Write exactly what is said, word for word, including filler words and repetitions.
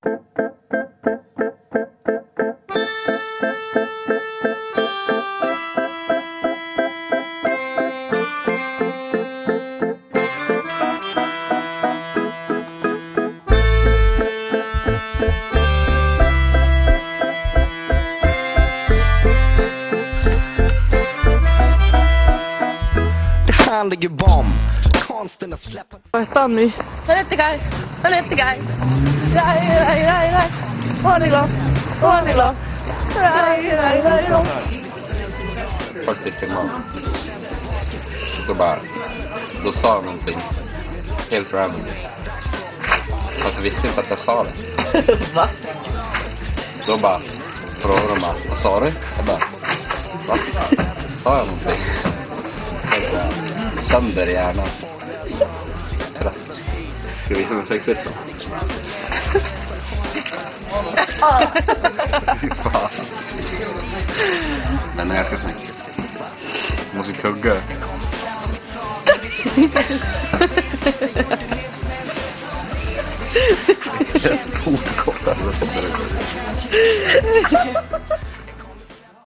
Ligger bom. Konsten att släppa. Vad heter han nu? Han heter Guy. Han heter Guy. Guy, Guy, Guy, Guy. Han är glad. Han är glad. Guy, Guy, Guy, Guy. Faktiskt en man. Då bara, då sa jag någonting helt random. Alltså visste inte att jag sa det. Va? Då bara, frågade de bara, vad sa du? Jag bara, va? Sa jag någonting? Jag bara, sönder i hjärnan. Trött. Ska vi visa mig sexigt då? Fan. Den är ganska snygg. Jag måste tugga. Jag är helt portkortad.